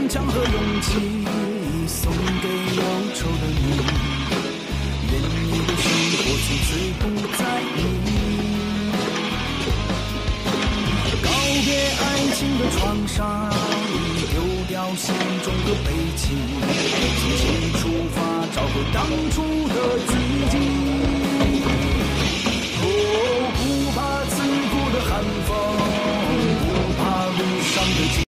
坚强和勇气送给忧愁的你，愿你的生活从此不在意。告别爱情的创伤，丢掉心中的悲情，重新出发，找回当初